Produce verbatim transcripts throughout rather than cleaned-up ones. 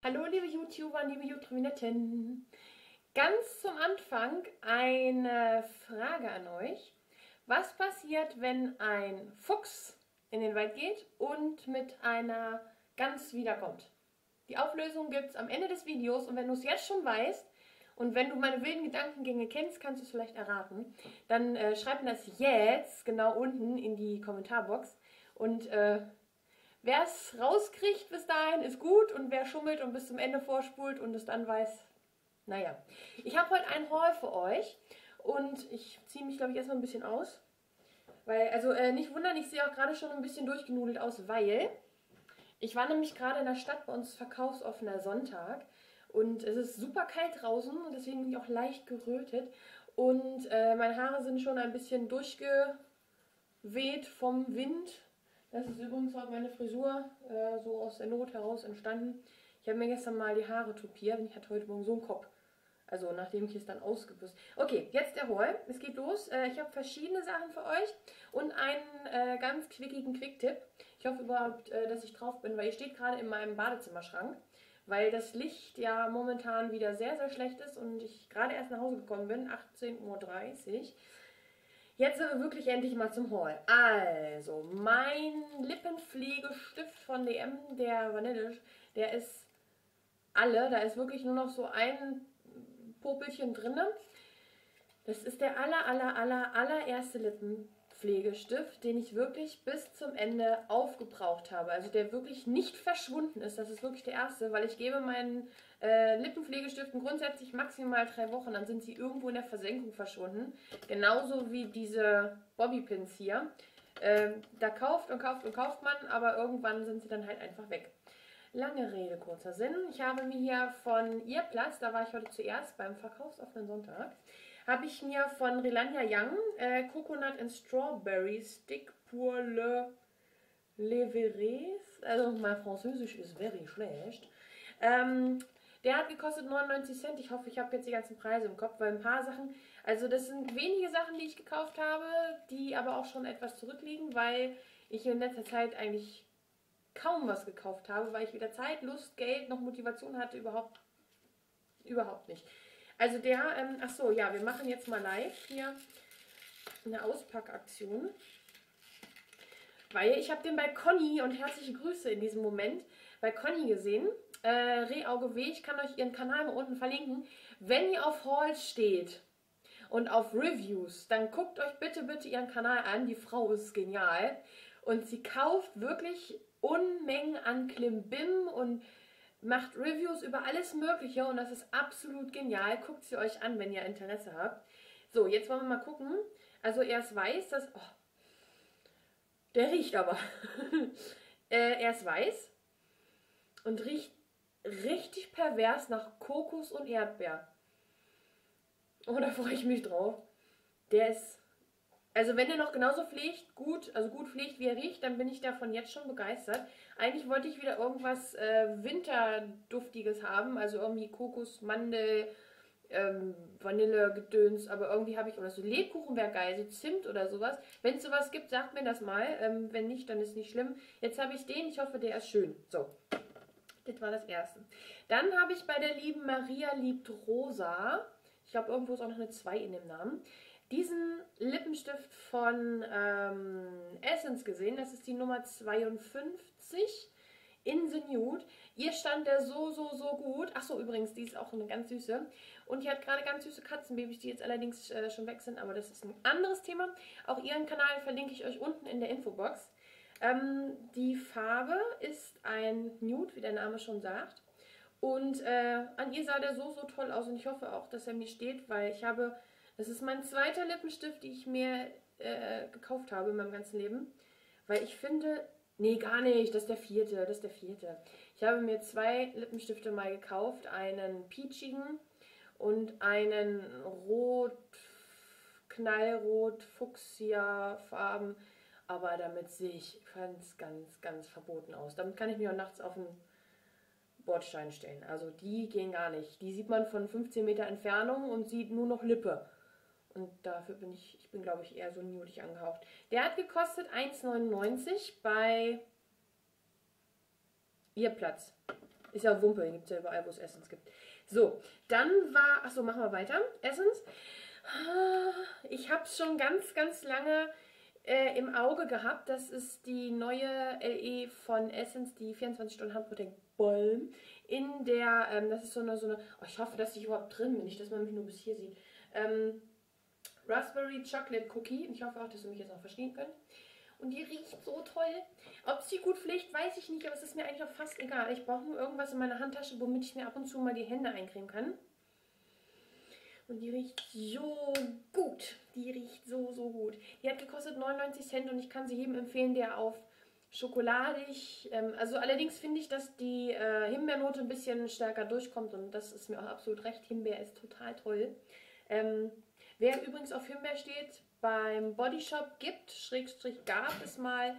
Hallo liebe YouTuber, liebe YouTubenetten. Ganz zum Anfang eine Frage an euch. Was passiert, wenn ein Fuchs in den Wald geht und mit einer Gans wiederkommt? Die Auflösung gibt es am Ende des Videos und wenn du es jetzt schon weißt und wenn du meine wilden Gedankengänge kennst, kannst du es vielleicht erraten. Dann äh, schreib mir das jetzt genau unten in die Kommentarbox und äh, wer es rauskriegt bis dahin, ist gut und wer schummelt und bis zum Ende vorspult und es dann weiß, naja. Ich habe heute einen Haul für euch und ich ziehe mich, glaube ich, erstmal ein bisschen aus. Weil, also äh, nicht wundern, ich sehe auch gerade schon ein bisschen durchgenudelt aus, weil ich war nämlich gerade in der Stadt, bei uns verkaufsoffener Sonntag und es ist super kalt draußen und deswegen bin ich auch leicht gerötet und äh, meine Haare sind schon ein bisschen durchgeweht vom Wind. Das ist übrigens auch meine Frisur, äh, so aus der Not heraus entstanden. Ich habe mir gestern mal die Haare tupiert und ich hatte heute Morgen so einen Kopf. Also nachdem ich es dann ausgebüßt. Okay, jetzt der Haul. Es geht los. Äh, ich habe verschiedene Sachen für euch und einen äh, ganz quickigen Quick-Tipp. Ich hoffe überhaupt, äh, dass ich drauf bin, weil ihr steht gerade in meinem Badezimmerschrank, weil das Licht ja momentan wieder sehr, sehr schlecht ist und ich gerade erst nach Hause gekommen bin, achtzehn Uhr dreißig. Jetzt sind wir wirklich endlich mal zum Haul. Also, mein Lippenpflegestift von D M, der Vanille, der ist alle. Da ist wirklich nur noch so ein Popelchen drin. Das ist der aller, aller, aller, allererste Lippenpflegestift, den ich wirklich bis zum Ende aufgebraucht habe. Also der wirklich nicht verschwunden ist. Das ist wirklich der erste, weil ich gebe meinen äh, Lippenpflegestiften grundsätzlich maximal drei Wochen. Dann sind sie irgendwo in der Versenkung verschwunden. Genauso wie diese Bobbypins hier. Äh, da kauft und kauft und kauft man, aber irgendwann sind sie dann halt einfach weg. Lange Rede, kurzer Sinn. Ich habe mir hier von Irrplatz, da war ich heute zuerst beim verkaufsoffenen Sonntag, habe ich mir von Relania Young äh, Coconut and Strawberry Stick pour le Leveres, also mein Französisch ist very schlecht. Ähm, der hat gekostet neunundneunzig Cent. Ich hoffe, ich habe jetzt die ganzen Preise im Kopf, weil ein paar Sachen, also das sind wenige Sachen, die ich gekauft habe, die aber auch schon etwas zurückliegen, weil ich in letzter Zeit eigentlich kaum was gekauft habe, weil ich weder Zeit, Lust, Geld noch Motivation hatte, überhaupt, überhaupt nicht. Also der, ähm, ach so, ja, wir machen jetzt mal live hier eine Auspackaktion, weil ich habe den bei Conny, und herzliche Grüße in diesem Moment, bei Conny gesehen, äh, Rehauge W, ich kann euch ihren Kanal mal unten verlinken. Wenn ihr auf Hauls steht und auf Reviews, dann guckt euch bitte, bitte ihren Kanal an, die Frau ist genial und sie kauft wirklich Unmengen an Klimbim und macht Reviews über alles Mögliche und das ist absolut genial. Guckt sie euch an, wenn ihr Interesse habt. So, jetzt wollen wir mal gucken. Also er ist weiß, dass... Oh, der riecht aber. äh, er ist weiß und riecht richtig pervers nach Kokos und Erdbeer. Oh, da freue ich mich drauf. Der ist... Also wenn er noch genauso pflegt, gut, also gut pflegt, wie er riecht, dann bin ich davon jetzt schon begeistert. Eigentlich wollte ich wieder irgendwas äh, Winterduftiges haben, also irgendwie Kokos, Mandel, ähm, Vanille, Gedöns, aber irgendwie habe ich, oder so Lebkuchen wäre geil, so Zimt oder sowas. Wenn es sowas gibt, sagt mir das mal, ähm, wenn nicht, dann ist nicht schlimm. Jetzt habe ich den, ich hoffe, der ist schön. So, das war das erste. Dann habe ich bei der lieben Maria liebt Rosa, ich glaube irgendwo ist auch noch eine zwei in dem Namen, diesen Lippenstift von ähm, Essence gesehen. Das ist die Nummer zweiundfünfzig in the Nude. Ihr stand der so, so, so gut. Achso, übrigens, die ist auch eine ganz süße. Und die hat gerade ganz süße Katzenbabys, die jetzt allerdings äh, schon weg sind. Aber das ist ein anderes Thema. Auch ihren Kanal verlinke ich euch unten in der Infobox. Ähm, die Farbe ist ein Nude, wie der Name schon sagt. Und äh, an ihr sah der so, so toll aus. Und ich hoffe auch, dass er mir steht, weil ich habe... Das ist mein zweiter Lippenstift, den ich mir äh, gekauft habe in meinem ganzen Leben. Weil ich finde... Nee, gar nicht. Das ist der vierte. Das ist der vierte. Ich habe mir zwei Lippenstifte mal gekauft. Einen peachigen und einen rot, knallrot, fuchsia-farben. Aber damit sehe ich ganz, ganz, ganz verboten aus. Damit kann ich mich auch nachts auf den Bordstein stellen. Also die gehen gar nicht. Die sieht man von fünfzehn Meter Entfernung und sieht nur noch Lippe. Und dafür bin ich, ich bin glaube ich eher so nudig angehaucht. Der hat gekostet eins neunundneunzig bei Irrplatz. Ist ja Wumpe, gibt es ja überall, wo es Essence gibt. So, dann war, achso, machen wir weiter. Essence. Ich habe es schon ganz, ganz lange äh, im Auge gehabt. Das ist die neue L E von Essence, die vierundzwanzig Stunden Handprotect Balm. In der, ähm, das ist so eine, so eine, oh, ich hoffe, dass ich überhaupt drin bin, nicht, dass man mich nur bis hier sieht. Ähm, Raspberry Chocolate Cookie. Ich hoffe auch, dass ihr mich jetzt auch verstehen könnt. Und die riecht so toll. Ob sie gut pflegt, weiß ich nicht, aber es ist mir eigentlich auch fast egal. Ich brauche nur irgendwas in meiner Handtasche, womit ich mir ab und zu mal die Hände eincremen kann. Und die riecht so gut. Die riecht so, so gut. Die hat gekostet neunundneunzig Cent und ich kann sie jedem empfehlen, der auf schokoladig... Ähm, also allerdings finde ich, dass die äh, Himbeernote ein bisschen stärker durchkommt und das ist mir auch absolut recht. Himbeer ist total toll. Ähm, wer übrigens auf Himbeer steht... Beim Bodyshop gibt, Schrägstrich gab es mal,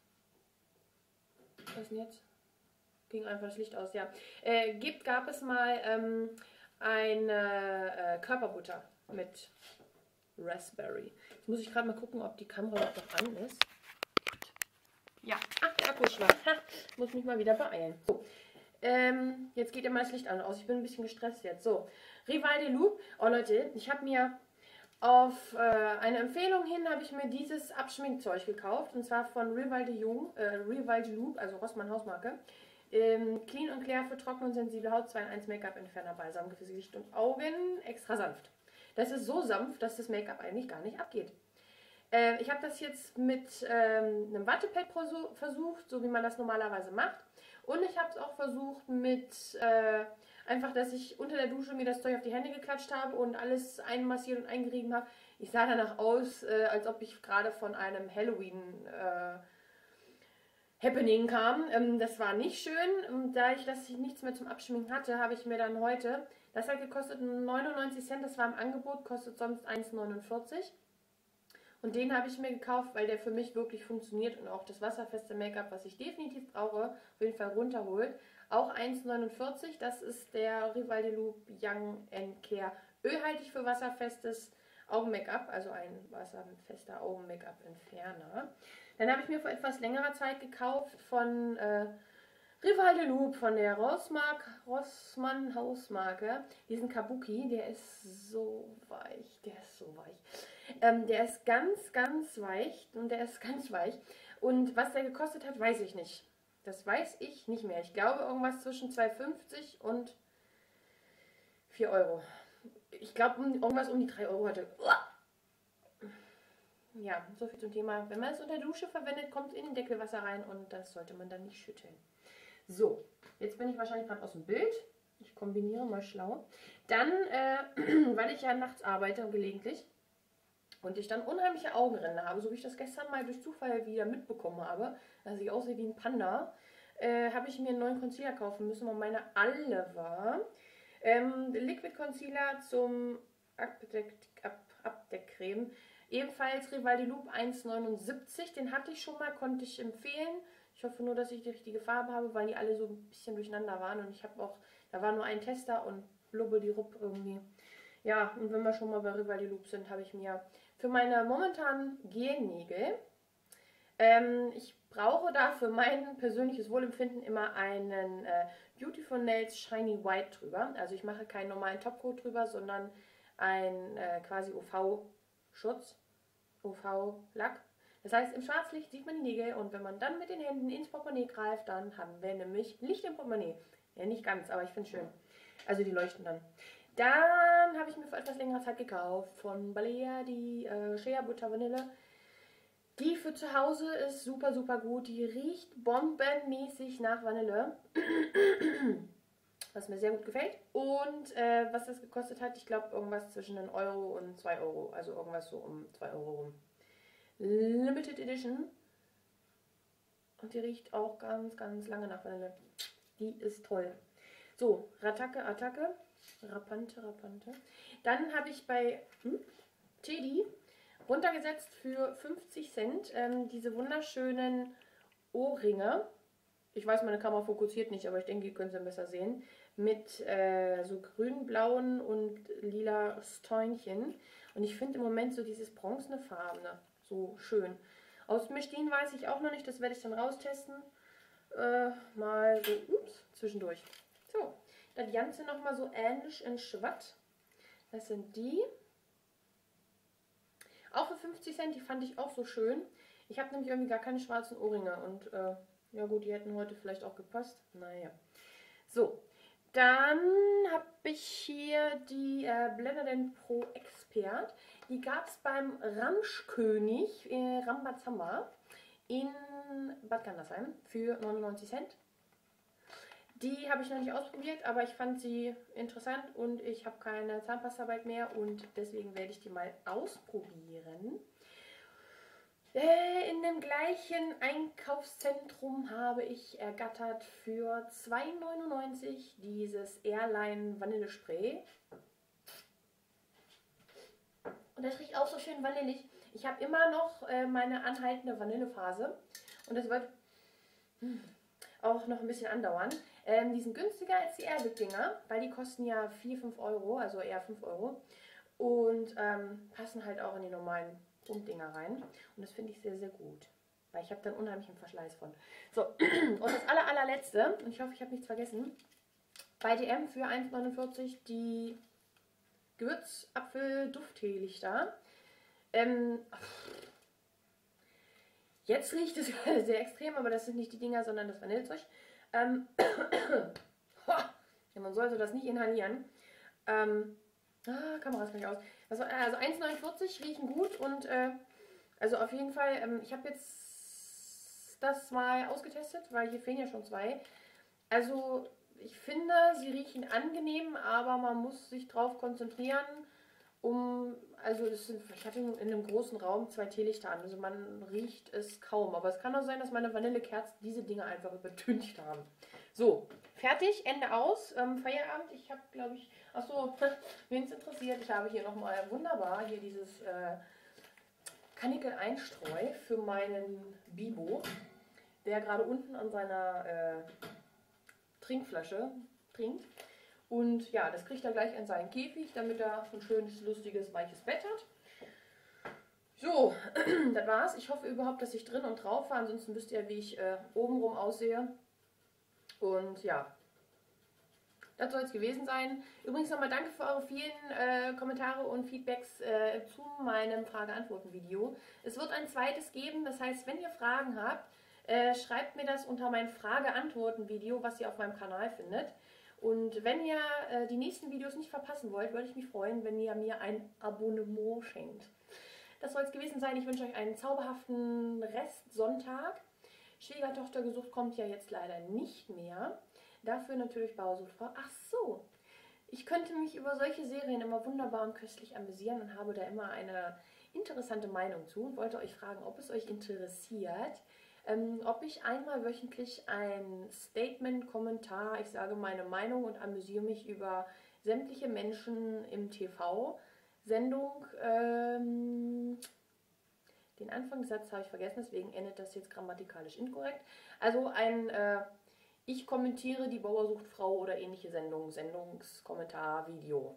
was ist denn jetzt? Ging einfach das Licht aus, ja. Äh, gibt, gab es mal ähm, eine äh, Körperbutter mit Raspberry. Jetzt muss ich gerade mal gucken, ob die Kamera noch an ist. Ja, ach, der Akku ist schwach. Ha, muss mich mal wieder beeilen. So, ähm, jetzt geht immer das Licht an und aus. Ich bin ein bisschen gestresst jetzt. So, Rival de Loup. Oh Leute, ich habe mir... Auf äh, eine Empfehlung hin habe ich mir dieses Abschminkzeug gekauft. Und zwar von Rival de Jung, äh, Rival de Loup, also Rossmann Hausmarke. Ähm, clean und Clear für trockene und sensible Haut, zwei in eins Make-up-Entferner, Balsam für Gesicht und Augen, extra sanft. Das ist so sanft, dass das Make-up eigentlich gar nicht abgeht. Äh, ich habe das jetzt mit ähm, einem Wattepad versucht, so wie man das normalerweise macht. Und ich habe es auch versucht mit... Äh, Einfach, dass ich unter der Dusche mir das Zeug auf die Hände geklatscht habe und alles einmassiert und eingerieben habe. Ich sah danach aus, äh, als ob ich gerade von einem Halloween-Happening äh, kam. Ähm, das war nicht schön. Und da ich, dass ich nichts mehr zum Abschminken hatte, habe ich mir dann heute, das hat gekostet neunundneunzig Cent, das war im Angebot, kostet sonst eins neunundvierzig. Und den habe ich mir gekauft, weil der für mich wirklich funktioniert und auch das wasserfeste Make-up, was ich definitiv brauche, auf jeden Fall runterholt. Auch eins neunundvierzig, das ist der Rival de Loup Young and Care ölhaltig für wasserfestes Augen-Make-up, also ein wasserfester Augen-Make-up-Entferner. Dann habe ich mir vor etwas längerer Zeit gekauft von äh, Rival de Loup, von der Rossmark, Rossmann Hausmarke, diesen Kabuki, der ist so weich, der ist so weich. Ähm, der ist ganz, ganz weich und der ist ganz weich. Und was der gekostet hat, weiß ich nicht. Das weiß ich nicht mehr. Ich glaube irgendwas zwischen zwei fünfzig und vier Euro. Ich glaube um, irgendwas um die drei Euro hatte. Ja, so viel zum Thema. Wenn man es unter der Dusche verwendet, kommt es in den Deckel Wasser rein und das sollte man dann nicht schütteln. So, jetzt bin ich wahrscheinlich gerade aus dem Bild. Ich kombiniere mal schlau. Dann, äh, weil ich ja nachts arbeite gelegentlich und ich dann unheimliche Augenränder habe, so wie ich das gestern mal durch Zufall wieder mitbekommen habe, dass ich aussehe wie ein Panda, äh, habe ich mir einen neuen Concealer kaufen müssen, weil meine alle war. Ähm, Liquid Concealer zum Abdeckcreme. Ebenfalls Rival de Loup eins neunundsiebzig. Den hatte ich schon mal, konnte ich empfehlen. Ich hoffe nur, dass ich die richtige Farbe habe, weil die alle so ein bisschen durcheinander waren. Und ich habe auch, da war nur ein Tester und blubbe die Rupp irgendwie. Ja, und wenn wir schon mal bei Rival de Loup sind, habe ich mir für meine momentanen Gelnägel, ähm, ich brauche da für mein persönliches Wohlempfinden immer einen äh, Beautiful Nails Shiny White drüber. Also ich mache keinen normalen Topcoat drüber, sondern ein äh, quasi U V-Schutz, U V-Lack. Das heißt, im Schwarzlicht sieht man die Nägel und wenn man dann mit den Händen ins Portemonnaie greift, dann haben wir nämlich Licht im Portemonnaie. Ja, nicht ganz, aber ich finde es schön. Also die leuchten dann. Dann habe ich mir vor etwas längerer Zeit gekauft von Balea die äh, Shea Butter Vanille. Die für zu Hause ist super, super gut. Die riecht bombenmäßig nach Vanille. Was mir sehr gut gefällt. Und äh, was das gekostet hat, ich glaube irgendwas zwischen einem Euro und zwei Euro. Also irgendwas so um zwei Euro rum. Limited Edition. Und die riecht auch ganz, ganz lange nach Vanille. Die ist toll. So, Rattacke, Attacke. Rapante, Rapante. Dann habe ich bei hm, Teddy runtergesetzt für fünfzig Cent ähm, diese wunderschönen Ohrringe. Ich weiß, meine Kamera fokussiert nicht, aber ich denke, ihr könnt es besser sehen. Mit äh, so grün, blauen und lila Steinchen. Und ich finde im Moment so dieses bronzene Farbene so schön. Aus Mechlin weiß ich auch noch nicht, das werde ich dann raustesten. Äh, mal so, ups, zwischendurch. So, das Ganze nochmal so ähnlich in Schwatt. Das sind die. Auch für fünfzig Cent, die fand ich auch so schön. Ich habe nämlich irgendwie gar keine schwarzen Ohrringe und äh, ja gut, die hätten heute vielleicht auch gepasst. Naja. So, dann habe ich hier die äh, Blendenden Pro Expert. Die gab es beim Ramschkönig äh, Rambazamba in Bad Gandersheim für neunundneunzig Cent. Die habe ich noch nicht ausprobiert, aber ich fand sie interessant und ich habe keine Zahnpasta-Arbeit mehr und deswegen werde ich die mal ausprobieren. Äh, in dem gleichen Einkaufszentrum habe ich ergattert für zwei neunundneunzig dieses Airline Vanillespray. Und das riecht auch so schön vanillig. Ich habe immer noch äh, meine anhaltende Vanillephase und das wird hm, auch noch ein bisschen andauern. Ähm, die sind günstiger als die Airwick-Dinger, weil die kosten ja vier, fünf Euro, also eher fünf Euro. Und ähm, passen halt auch in die normalen Pumpdinger rein. Und das finde ich sehr, sehr gut. Weil ich habe dann unheimlichen Verschleiß von. So, und das aller, allerletzte, und ich hoffe, ich habe nichts vergessen. Bei D M für eins neunundvierzig die Gewürzapfel-Duftteelichter. Ähm, jetzt riecht es sehr extrem, aber das sind nicht die Dinger, sondern das Vanillezeug. Ähm, ja, man sollte das nicht inhalieren. Ähm, ah, Kamera ist gar nicht aus. Also, also eins neunundvierzig riechen gut und äh, also auf jeden Fall, ähm, ich habe jetzt das mal ausgetestet, weil hier fehlen ja schon zwei. Also ich finde, sie riechen angenehm, aber man muss sich drauf konzentrieren, um, also das sind, ich hatte in einem großen Raum zwei Teelichter an, also man riecht es kaum. Aber es kann auch sein, dass meine Vanillekerzen diese Dinge einfach übertüncht haben. So, fertig, Ende aus, ähm, Feierabend. Ich habe, glaube ich, achso, wen es interessiert, ich habe hier nochmal wunderbar hier dieses äh, Karnickel-Einstreu für meinen Bibo, der gerade unten an seiner äh, Trinkflasche trinkt. Und ja, das kriegt er gleich in seinen Käfig, damit er ein schönes, lustiges, weiches Bett hat. So, das war's. Ich hoffe überhaupt, dass ich drin und drauf war. Ansonsten wisst ihr, wie ich äh, obenrum aussehe. Und ja, das soll es gewesen sein. Übrigens nochmal danke für eure vielen äh, Kommentare und Feedbacks äh, zu meinem Frage-Antworten-Video. Es wird ein zweites geben. Das heißt, wenn ihr Fragen habt, äh, schreibt mir das unter mein Frage-Antworten-Video, was ihr auf meinem Kanal findet. Und wenn ihr äh, die nächsten Videos nicht verpassen wollt, würde ich mich freuen, wenn ihr mir ein Abonnement schenkt. Das soll es gewesen sein. Ich wünsche euch einen zauberhaften Restsonntag. Schwiegertochter gesucht kommt ja jetzt leider nicht mehr. Dafür natürlich Bausuchtfrau. Ach so, ich könnte mich über solche Serien immer wunderbar und köstlich amüsieren und habe da immer eine interessante Meinung zu und wollte euch fragen, ob es euch interessiert. Ähm, ob ich einmal wöchentlich ein Statement, Kommentar, ich sage meine Meinung und amüsiere mich über sämtliche Menschen im T V-Sendung. Ähm, den Anfangssatz habe ich vergessen, deswegen endet das jetzt grammatikalisch inkorrekt. Also ein äh, Ich kommentiere die Bauersuchtfrau oder ähnliche Sendung, Sendungskommentar, Video.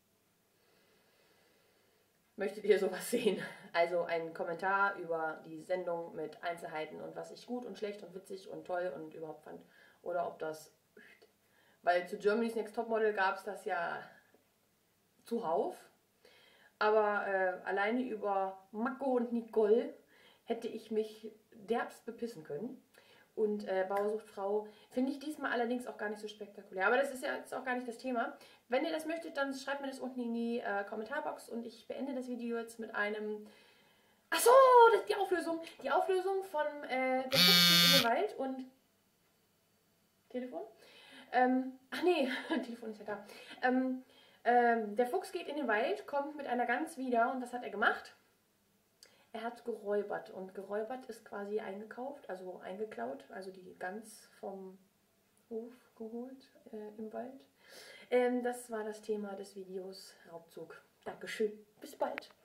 Möchtet ihr sowas sehen? Also ein Kommentar über die Sendung mit Einzelheiten und was ich gut und schlecht und witzig und toll und überhaupt fand. Oder ob das, weil zu Germany's Next Topmodel gab es das ja zuhauf. Aber äh, alleine über Marco und Nicole hätte ich mich derbst bepissen können. Und äh, Bauersuchtfrau finde ich diesmal allerdings auch gar nicht so spektakulär. Aber das ist ja jetzt auch gar nicht das Thema. Wenn ihr das möchtet, dann schreibt mir das unten in die äh, Kommentarbox und ich beende das Video jetzt mit einem... Achso, das ist die Auflösung. Die Auflösung von äh, Der Fuchs geht in den Wald und... Telefon? Ähm, ach nee, Telefon ist ja da. Ähm, ähm, der Fuchs geht in den Wald, kommt mit einer Gans wieder und das hat er gemacht. Er hat geräubert und geräubert ist quasi eingekauft, also eingeklaut, also die Gans vom Hof geholt äh, im Wald. Ähm, das war das Thema des Videos Raubzug. Dankeschön, bis bald.